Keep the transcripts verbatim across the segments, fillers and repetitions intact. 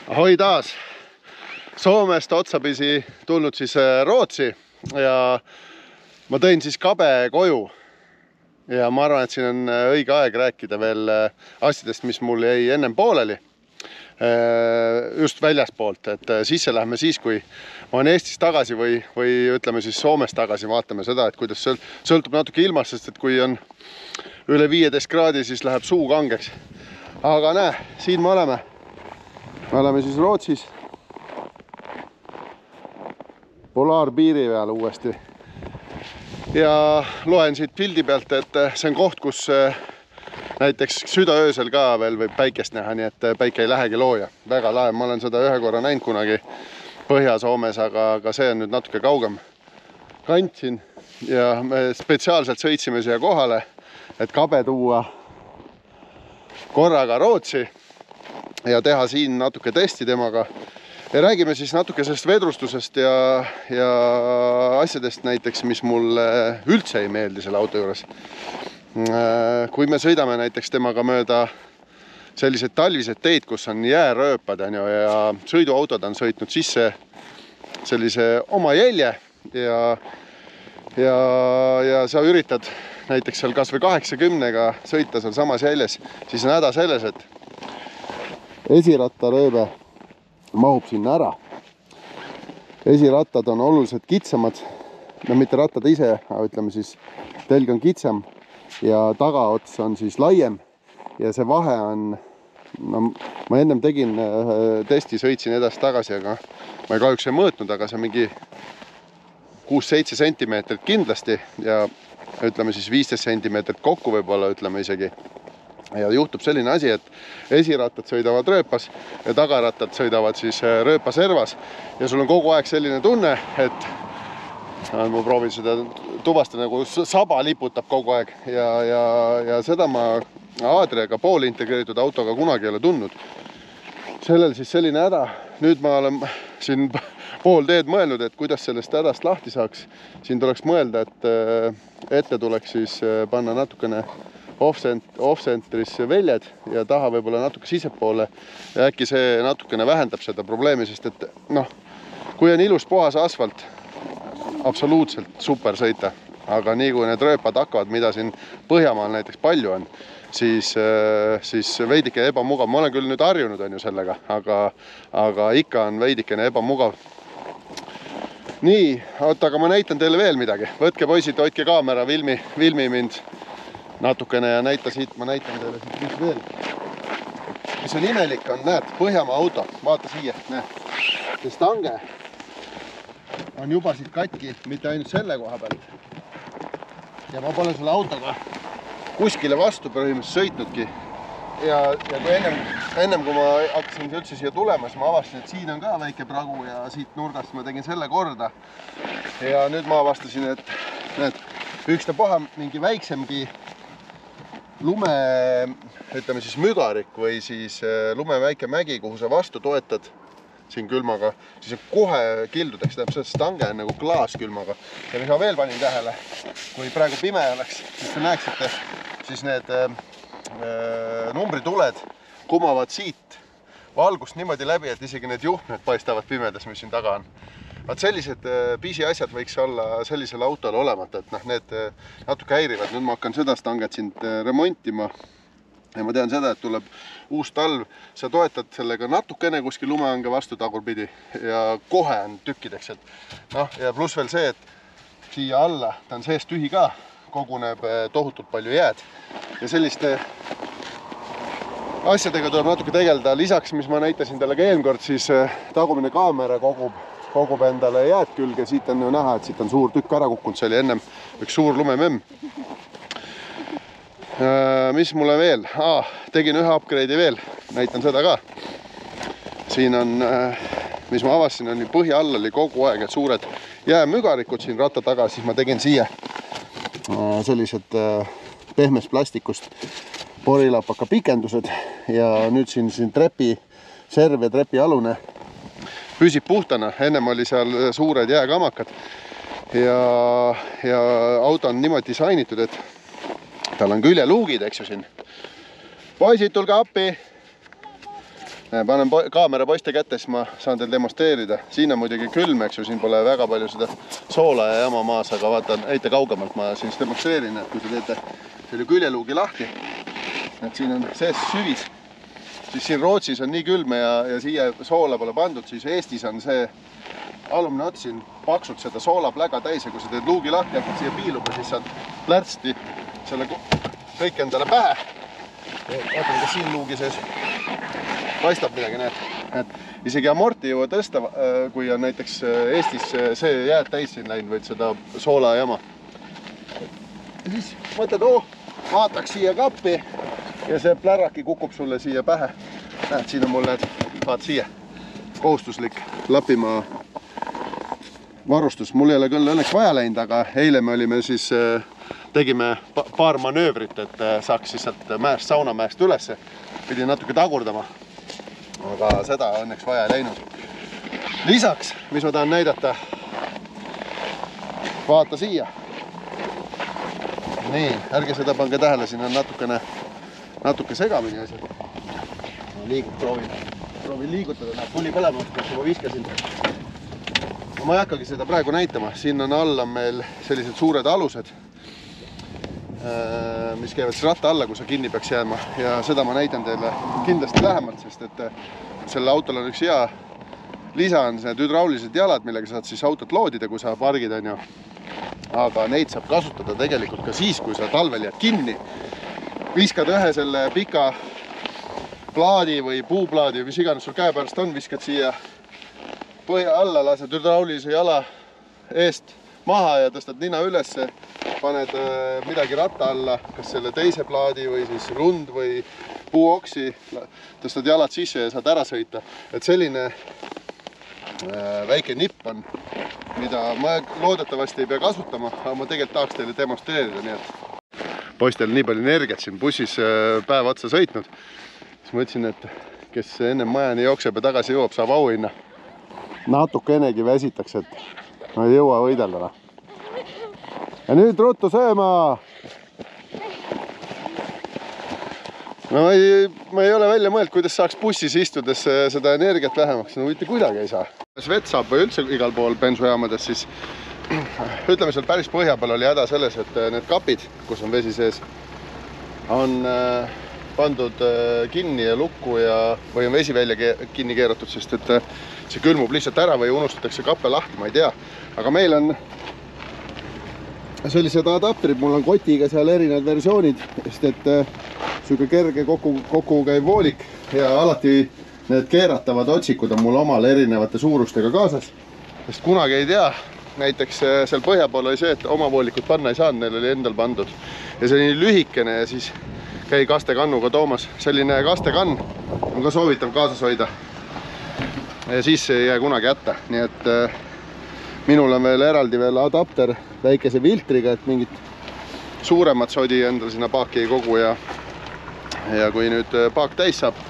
Ahoi taas! Soomest otsapisi tulnud siis Rootsi ja ma tõin siis kabe koju. Ja ma arvan, et siin on õige aeg rääkida veel asjadest, mis mul jäi ennem pooleli. Just väljaspoolt, et sisse lähme siis, kui ma olen Eestis tagasi või, või ütleme siis Soomes tagasi. Vaatame seda, et kuidas sõltub natuke ilmast, sest et kui on üle viieteist kraadi, siis läheb suu kangeks. Aga näe, siin me oleme. Me oleme siis Rootsis polaarpiiri peal uuesti ja loen siit pildi pealt, et see on koht, kus näiteks südaöösel ka veel võib päikest näha, nii et päike ei lähegi looja. Väga lahe, ma olen seda ühe korra näinud kunagi Põhja-Soomes, aga, aga see on nüüd natuke kaugem kant siin ja me spetsiaalselt sõitsime siia kohale, et kabe tuua korraga Rootsi ja teha siin natuke testi temaga. Ja räägime siis natuke sellest vedrustusest ja, ja asjadest näiteks, mis mulle üldse ei meeldi selle auto juures. Kui me sõidame näiteks temaga mööda sellised talvised teid, kus on jäärööpad ja sõiduautod on sõitnud sisse sellise oma jälje ja, ja, ja sa üritad näiteks seal kas või kaheksakümnega sõita seal samas jäljes, siis on häda selles, et esirattarööbe mahub sinna ära. Esirattad on oluliselt kitsamad, no mitte rattad ise, aga ütleme siis telg on kitsam ja tagaots on siis laiem ja see vahe on, no ma ennem tegin testi, sõitsin edasi tagasi, aga ma ei kahjuks ei mõõtnud, aga see mingi kuus-seitse sentimeetrit kindlasti ja ütleme siis viisteist sentimeetrit kokku võib-olla, ütleme isegi. Ja juhtub selline asi, et esirattad sõidavad rööpas ja tagarattad sõidavad siis rööpa servas ja sul on kogu aeg selline tunne, et ma proovin seda tuvastada, nagu saba liputab kogu aeg ja, ja, ja seda ma Adriaga pool integreeritud autoga kunagi ei ole tundnud. Sellel siis selline häda. Nüüd ma olen siin pool teed mõelnud, et kuidas sellest hädast lahti saaks. Siin tuleks mõelda, et ette tuleks siis panna natukene off-centris väljad ja taha võib-olla natuke sisepoole ja äkki see natukene vähendab seda probleemi, sest et noh, kui on ilus puhas asfalt, absoluutselt super sõita, aga nii kui need rööpad hakkavad, mida siin Põhjamaal näiteks palju on, siis, siis veidikene ebamugav. Ma olen küll nüüd harjunud on ju sellega, aga, aga ikka on veidikene ebamugav. Nii, oota, aga ma näitan teile veel midagi. Võtke poisid, hoidke kaamera, filmi, filmi mind natukene ja näita siit, ma näitan teile siit mis veel. Mis on imelik on, näed, Põhjamaa auto, vaata siia, näed. See stange on juba siit katki, mitte ainult selle koha pealt. Ja ma pole selle autoga kuskile vastu põhimõtteliselt sõitnudki. Ja, ja kui ennem, ennem kui ma hakkasin üldse siia tulema, siis ma avastasin, et siin on ka väike pragu ja siit nurgast ma tegin selle korda. Ja nüüd ma avastasin, et näed, ükstapuha mingi väiksemgi lume, ütleme siis mügarik või siis lume väike mägi, kuhu sa vastu toetad siin külmaga, siis on kohe kildudeks, tähendab see stange on nagu klaaskülmaga. Ja mis ma veel panin tähele, kui praegu pime oleks, siis te näeksite, siis need äh, numbrituled kumavad siit valgust niimoodi läbi, et isegi need juhtmed paistavad pimedas, mis siin taga on. Vaat sellised pisi asjad võiks olla sellisel autol olemata, et noh, need natuke häirivad. Nüüd ma hakkan seda stanget siin remontima ja ma tean seda, et tuleb uus talv. Sa toetad sellega natukene kuskil lumehange vastu tagurpidi ja kohe on tükkideks. No, ja pluss veel see, et siia alla, ta on sees tühi ka, koguneb tohutult palju jääd. Ja selliste asjadega tuleb natuke tegeleda. Lisaks, mis ma näitasin talle ka eelmine kord, siis tagumine kaamera kogub kogub endale jääd külge, siit on ju näha, et siit on suur tükk ära kukkunud, see oli ennem üks suur lumememm. Mis mulle veel? Ah, tegin ühe upgrade'i veel, näitan seda ka. Siin on, mis ma avasin, on põhja all oli kogu aeg, et suured jäämügarikud siin ratta taga, siis ma tegin siia sellised pehmest plastikust porilapaka pikendused ja nüüd siin, siin trepi serv ja trepi alune püsib puhtana, ennem oli seal suured jääkamakad ja, ja auto on niimoodi disainitud, et tal on küljeluugid, eks ju siin. Poisid, tulge appi! Panen kaamera poiste kätte, siis ma saan teil demonstreerida. Siin on muidugi külm, eks ju, siin pole väga palju seda soola ja jama maas, aga vaatan, heite kaugemalt ma siin demonstreerin, et kui te teete selle küljeluugi lahti, et siin on sees süvis, siis siin Rootsis on nii külm ja, ja siia soola pole pandud, siis Eestis on see alumine ots siin paksult seda soolapläga täis ja kui sa teed luugi lahti ja hakkad siia piiluma, siis saad plärtsti selle kõik endale pähe. Vaatame, kas siin luugi sees paistab midagi, näed. Et isegi amorti jõua tõsta, kui on näiteks Eestis see jääd täis siin läinud, võid seda soola jama. Ja siis mõtled, oh, vaataks siia kappi ja see pläraki kukub sulle siia pähe. Näed, siin on mul need, vaat siia, kohustuslik Lapimaa varustus. Mul ei ole küll õnneks vaja läinud, aga eile me olime siis, tegime paar manöövrit, et saaks siis sealt mäest, saunamäest üles. Pidi natuke tagurdama, aga seda õnneks vaja ei läinud. Lisaks, mis ma tahan näidata, vaata siia. Nii, ärge seda pange tähele, siin on natukene, natuke segamini asjad. Liigub, proovin, proovin liigutada, näeb tuli põlema, kus ma viskasin. Ma ei hakkagi seda praegu näitama, siin on alla meil sellised suured alused, mis käivad siis ratta alla, kui sa kinni peaks jääma ja seda ma näitan teile kindlasti lähemalt, sest et selle autol on üks hea lisa on need hüdraulilised jalad, millega saad siis autot loodida, kui sa pargid on ju. Aga neid saab kasutada tegelikult ka siis, kui sa talvel jääd kinni. Viskad ühe selle pika plaadi või puuplaadi või mis iganes sul käe pärast on, viskad siia põhja alla, lased hüdraulilise jala eest maha ja tõstad nina ülesse, paned midagi ratta alla, kas selle teise plaadi või siis rund või puuoksi, tõstad jalad sisse ja saad ära sõita. Et selline väike nipp on, mida ma loodetavasti ei pea kasutama, aga ma tegelikult tahaks teile demonstreerida, nii et poistel nii palju energiat siin bussis päev otsa sõitnud. Siis ma ütlesin, et kes enne majani jookseb ja tagasi jõuab, saab auhinna. Natukenegi väsitaks, et ma ei jõua võidelda. Ja nüüd ruttu sööma! No ma ei, ma ei ole välja mõeld, kuidas saaks bussis istudes seda energiat vähemaks. No mitte kuidagi ei saa. Vett saab või üldse igal pool bensujaamades, siis ütleme, seal päris põhja peal oli häda selles, et need kapid, kus on vesi sees, on pandud kinni ja lukku ja, või on vesi välja kinni keeratud, sest et see külmub lihtsalt ära või unustatakse kappe lahti, ma ei tea. Aga meil on sellised adapterid, mul on kotiga seal erinevad versioonid, sest et siuke kerge kokku, kokku käiv voolik ja alati need keeratavad otsikud on mul omal erinevate suurustega kaasas. Sest kunagi ei tea, näiteks seal põhja pool oli see, et oma voolikut panna ei saanud, neil oli endal pandud. Ja see oli nii lühikene ja siis käi kastekannuga toomas. Selline kastekann on ka soovitav kaasas hoida. Ja siis ei jää kunagi jätta. Nii et minul on veel eraldi veel adapter väikese filtriga, et mingit suuremat sodi endal sinna paaki ei kogu ja, ja kui nüüd paak täis saab,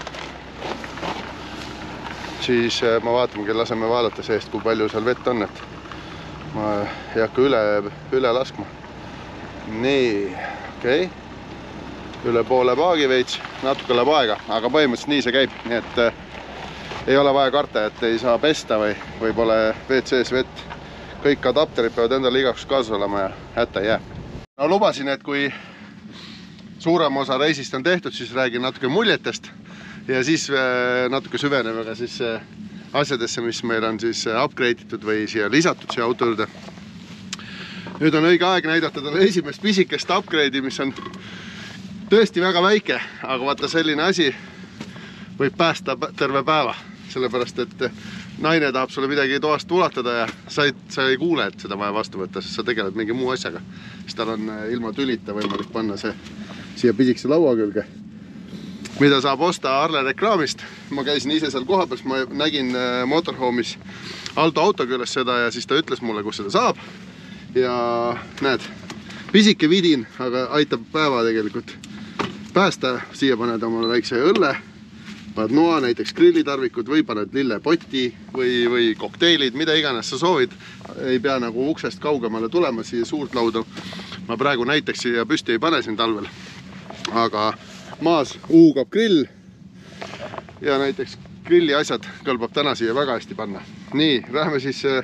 siis ma vaatame, laseme vaadata seest, kui palju seal vett on, et ma ei hakka üle, üle laskma. Nii, okei. Okay. Üle poole paagi veits, natuke läheb aega, aga põhimõtteliselt nii see käib, nii et ei ole vaja karta, et ei saa pesta või, või pole W C-s vett. Kõik adapterid peavad endale igaks kaasas olema ja hätta ei jää. No lubasin, et kui suurem osa reisist on tehtud, siis räägin natuke muljetest ja siis natuke süveneme ka siis asjadesse, mis meil on siis upgrade itud või siia lisatud siia auto juurde. Nüüd on õige aeg näidata talle esimest pisikest upgrade'i, mis on tõesti väga väike, aga vaata selline asi võib päästa terve päeva, sellepärast et naine tahab sulle midagi toast ulatada ja sa ei, sa ei kuule, et seda vaja vastu võtta, sest sa tegeled mingi muu asjaga. Siis tal on ilma tülita võimalik panna see siia pisikese laua külge, mida saab osta Arle reklaamist. Ma käisin ise seal koha peal, ma nägin Motorhome'is Aldo auto küljes seda ja siis ta ütles mulle, kus seda saab. Ja näed, pisike vidin, aga aitab päeva tegelikult päästa. Siia paned omale väikse õlle, paned noa, näiteks grillitarvikud või paned lillepoti või, või kokteilid, mida iganes sa soovid. Ei pea nagu uksest kaugemale tulema siia suurt lauda. Ma praegu näiteks siia püsti ei pane siin talvel. Aga maas uugab grill, ja näiteks grilli asjad kõlbab täna siia väga hästi panna. Nii, lähme siis äh,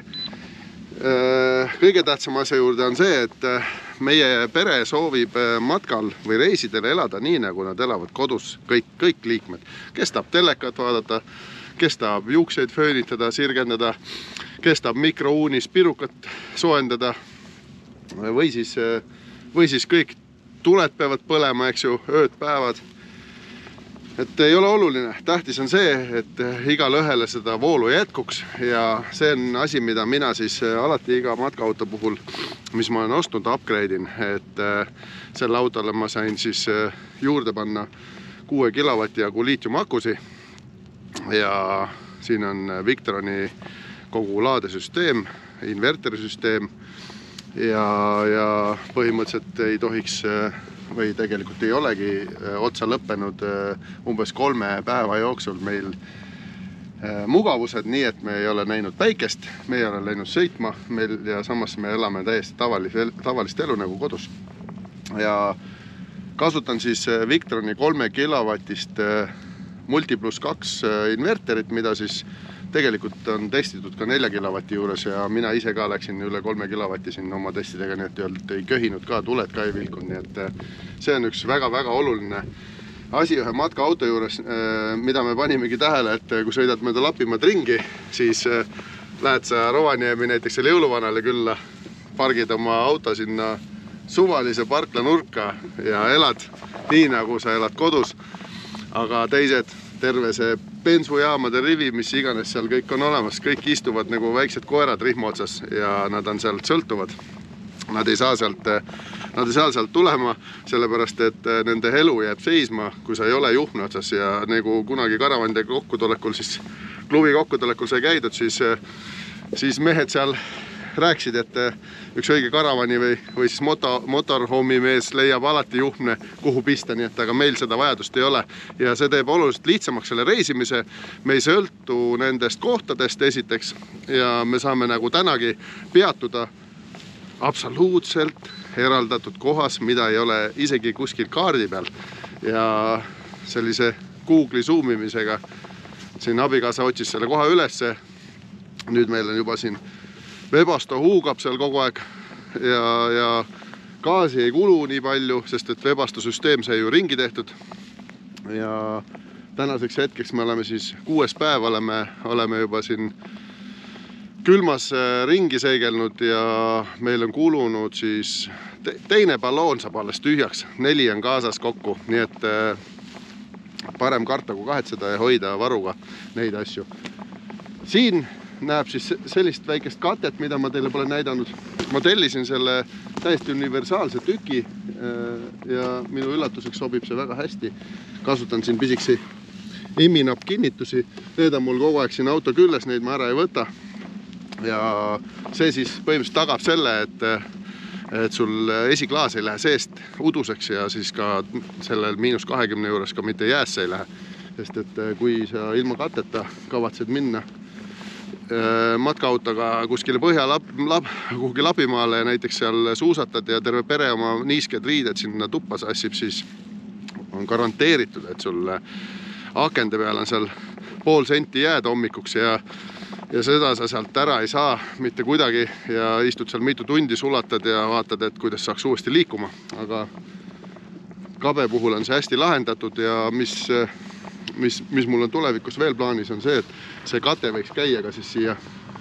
kõige tähtsam asja juurde on see, et meie pere soovib matkal või reisidel elada nii, nagu nad elavad kodus, kõik, kõik liikmed. Kes tahab telekat vaadata, kes tahab juukseid föönitada, sirgendada, kes tahab mikrouunis pirukat soojendada või siis, või siis kõik tuled peavad põlema, eks ju, ööd, päevad. Et ei ole oluline. Tähtis on see, et igal ühele seda voolu jätkuks ja see on asi, mida mina siis alati iga matkaauto puhul, mis ma olen ostnud, upgrade'in, et selle autole ma sain siis juurde panna kuue kilovati jagu liitiumakusi ja siin on Victroni kogu laadesüsteem, inverterisüsteem ja, ja põhimõtteliselt ei tohiks või tegelikult ei olegi otsa lõppenud umbes kolme päeva jooksul meil mugavused, nii et me ei ole näinud päikest, me ei ole läinud sõitma meil ja samas me elame täiesti tavalist, tavalist elu nagu kodus. Ja kasutan siis Victroni kolme kilovatist multi pluss kaks inverterit, mida siis tegelikult on testitud ka nelja kilovati juures ja mina ise ka läksin üle kolme kilovati siin oma testidega, nii et ei köhinud ka, tuled ka ei vilkunud, nii et see on üks väga-väga oluline asi ühe matkaauto juures, mida me panimegi tähele, et kui sõidad mööda Lapimaad ringi, siis lähed sa Rovaniemi näiteks selle jõuluvanale külla, pargid oma auto sinna suvalise parkla nurka ja elad nii, nagu sa elad kodus, aga teised terve see bensujaamade rivi, mis iganes seal kõik on olemas, kõik istuvad nagu väiksed koerad rihma otsas ja nad on sealt sõltuvad. Nad ei saa sealt, nad ei saa sealt tulema, sellepärast et nende elu jääb seisma, kui sa ei ole juhme otsas ja nagu kunagi karavandega kokkutulekul, siis klubi kokkutulekul sai käidud, siis, siis mehed seal rääksid, et üks õige karavani või, või siis moto, motorhomi mees leiab alati juhme, kuhu pista, nii et aga meil seda vajadust ei ole. Ja see teeb oluliselt lihtsamaks selle reisimise. Me ei sõltu nendest kohtadest esiteks ja me saame nagu tänagi peatuda absoluutselt eraldatud kohas, mida ei ole isegi kuskil kaardi peal. Ja sellise Google'i zoomimisega siin abikaasa otsis selle koha ülesse. Nüüd meil on juba siin Webasto huugab seal kogu aeg ja, ja gaasi ei kulu nii palju, sest et Webasto süsteem sai ju ringi tehtud. Ja tänaseks hetkeks me oleme siis kuues päev, oleme, oleme juba siin külmas ringi seigelnud ja meil on kulunud siis te, teine balloon saab alles tühjaks. Neli on kaasas kokku, nii et parem karta kui kahetseda ja hoida varuga neid asju. Siin näeb siis sellist väikest katet, mida ma teile pole näidanud. Ma tellisin selle täiesti universaalse tüki ja minu üllatuseks sobib see väga hästi. Kasutan siin pisiksi iminap kinnitusi. Need on mul kogu aeg siin auto külles, neid ma ära ei võta. Ja see siis põhimõtteliselt tagab selle, et, et sul esiklaas ei lähe seest uduseks ja siis ka sellel miinus kahekümne juures ka mitte jäässe ei lähe. Sest et kui sa ilma kateta kavatsed minna matkaautoga kuskile põhja lab, lab, kuhugi Lapimaale ja näiteks seal suusatad ja terve pere oma niisked riided sinna tuppa sassib, siis on garanteeritud, et sul akende peal on seal pool senti jääd hommikuks ja, ja seda sa sealt ära ei saa mitte kuidagi ja istud seal mitu tundi, sulatad ja vaatad, et kuidas saaks uuesti liikuma. Aga kabe puhul on see hästi lahendatud ja mis Mis, mis mul on tulevikus veel plaanis, on see, et see kate võiks käia ka siis siia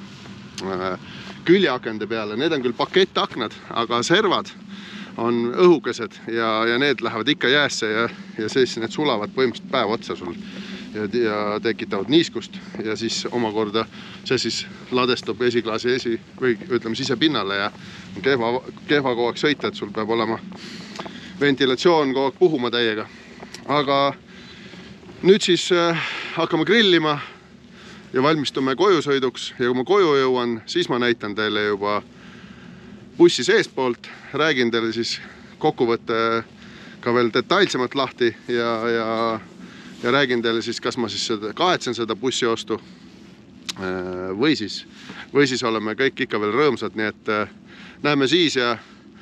küljeakende peale. Need on küll pakettaknad, aga servad on õhukesed ja, ja need lähevad ikka jäässe ja, ja siis need sulavad põhimõtteliselt päev otsa sul ja, ja tekitavad niiskust ja siis omakorda see siis ladestub esiklaasi esi või ütleme sisepinnale ja kehva, kehva kogu aeg sõita, et sul peab olema ventilatsioon kogu aeg puhuma täiega. Aga nüüd siis äh, hakkame grillima ja valmistume kojusõiduks ja kui ma koju jõuan, siis ma näitan teile juba bussi seespoolt, räägin teile siis kokkuvõtte ka veel detailsemalt lahti ja, ja, ja räägin teile siis, kas ma siis seda, kahetsen seda bussi ostu äh, või siis, või siis oleme kõik ikka veel rõõmsad, nii et äh, näeme siis ja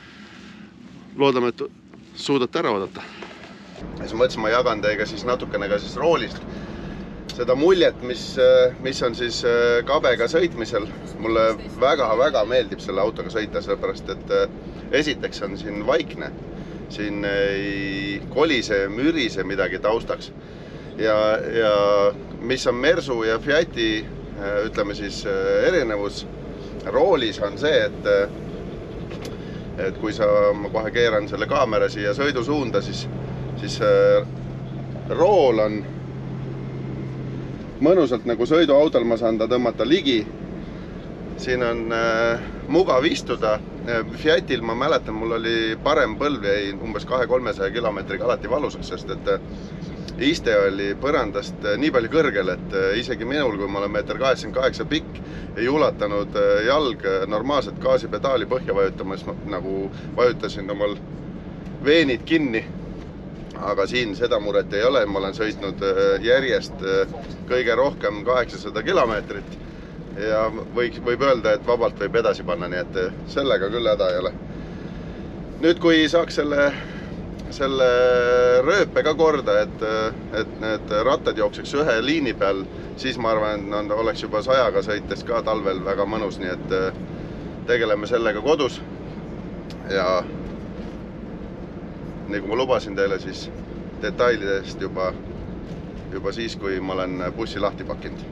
loodame, et suudate ära oodata. Ja siis mõtlesin, ma jagan teiega siis natukene ka siis roolist. seda muljet, mis, mis on siis kabega sõitmisel. Mulle väga-väga meeldib selle autoga sõita, sellepärast et esiteks on siin vaikne. Siin ei kolise, mürise midagi taustaks. Ja, ja mis on Mersu ja Fiati, ütleme siis, erinevus roolis on see, et, et kui sa, ma kohe keeran selle kaamera siia sõidusuunda, siis, siis rool on mõnusalt nagu sõiduautol, ma saan ta tõmmata ligi. Siin on äh, mugav istuda. Fiatil ma mäletan, mul oli parem põlv jäi umbes kahe-kolmesaja kilomeetriga alati valusaks, sest et iste oli põrandast nii palju kõrgel, et isegi minul, kui ma olen meeter kaheksakümmend kaheksa pikk, ei ulatanud jalg normaalselt gaasipedaali põhja vajutamas, nagu vajutasin omal veenid kinni. Aga siin seda muret ei ole, ma olen sõitnud järjest kõige rohkem kaheksasada kilomeetrit ja võiks, võib öelda, et vabalt võib edasi panna, nii et sellega küll häda ei ole. Nüüd, kui saaks selle, selle rööpe ka korda, et, et need rattad jookseks ühe liini peal, siis ma arvan, et oleks juba sajaga sõites ka talvel väga mõnus, nii et tegeleme sellega kodus ja nii kui ma lubasin teile, siis detailidest juba, juba siis, kui ma olen bussi lahti pakkinud.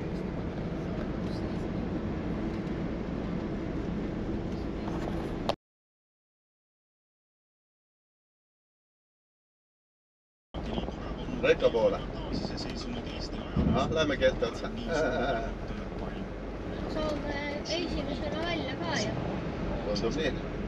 Rekka poole. Ah, lähmegi ette otsa. Saame esimesena välja ka ju. Tundub nii.